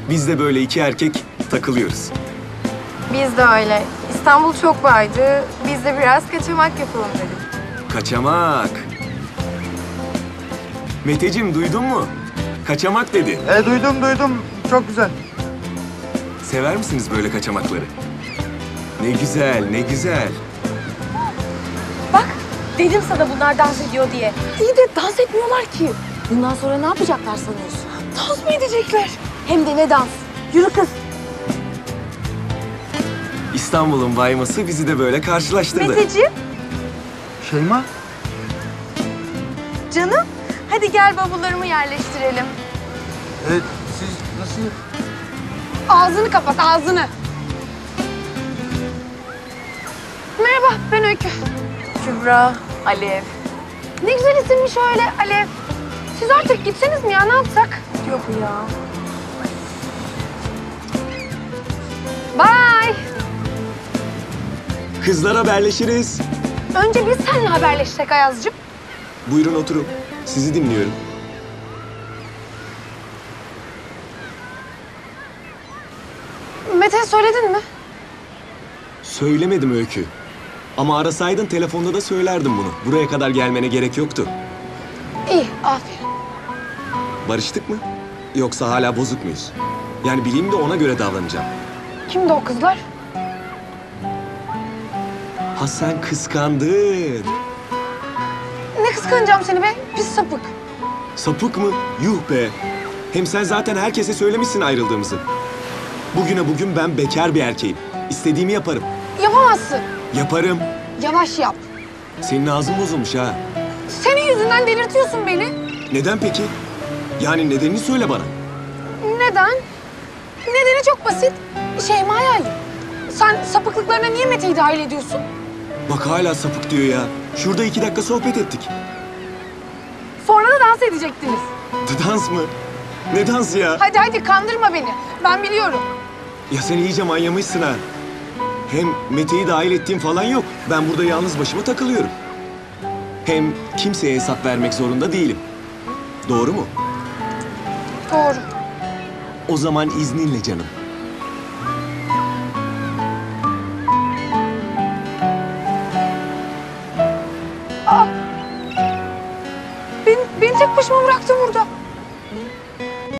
Biz de böyle iki erkek takılıyoruz. Biz de öyle. İstanbul çok baydı. Biz de biraz kaçamak yapalım dedik. Kaçamak. Meteciğim duydun mu? Kaçamak dedi. Duydum. Çok güzel. Sever misiniz böyle kaçamakları? Ne güzel, ne güzel. Bak, dedim sana bunlar dans ediyor diye. İyi de dans etmiyorlar ki. Bundan sonra ne yapacaklar sanıyorsun? Dans mı edecekler? Hem de ne dans? Yürü kız. İstanbul'un bayması bizi de böyle karşılaştırdı. Meteciğim, Şeyma? canım. Hadi gel bavullarımı yerleştirelim. Siz nasıl... Ağzını kapat, ağzını. Merhaba, ben Öykü. Kübra, Alev. Ne güzel isimmiş öyle, Alev. Siz artık gitseniz mi ya, ne yapsak? Yok ya. Bye. Kızlar haberleşiriz. Önce biz seninle haberleşsek Ayaz'cığım. Buyurun oturun. Sizi dinliyorum. Mete söyledin mi? Söylemedim Öykü. Ama arasaydın telefonda da söylerdim bunu. Buraya kadar gelmene gerek yoktu. İyi, aferin. Barıştık mı? Yoksa hala bozuk muyuz? Yani bileyim de ona göre davranacağım. Kimdi o kızlar? Ha sen kıskandın. Ne kıskanacağım seni be, pis sapık. Sapık mı? Yuh be. Hem sen zaten herkese söylemişsin ayrıldığımızı. Bugüne bugün ben bekar bir erkeğim. İstediğimi yaparım. Yapamazsın. Yaparım. Yavaş yap. Senin ağzın bozulmuş ha. Senin yüzünden delirtiyorsun beni. Neden peki? Yani nedenini söyle bana. Neden? Nedeni çok basit. Şeyma'yı ayrı. Sen sapıklıklarına niye Mete'yi dahil ediyorsun? Bak hala sapık diyor ya. Şurada 2 dakika sohbet ettik. Sonra da dans edecektiniz. Dans mı? Ne dansı ya? Hadi kandırma beni. Ben biliyorum. Ya sen iyice manyamışsın ha. Hem Mete'yi dahil ettiğim falan yok. Ben burada yalnız başıma takılıyorum. Hem kimseye hesap vermek zorunda değilim. Doğru mu? Doğru. O zaman izninle canım. Beni tek başıma bıraktı burada.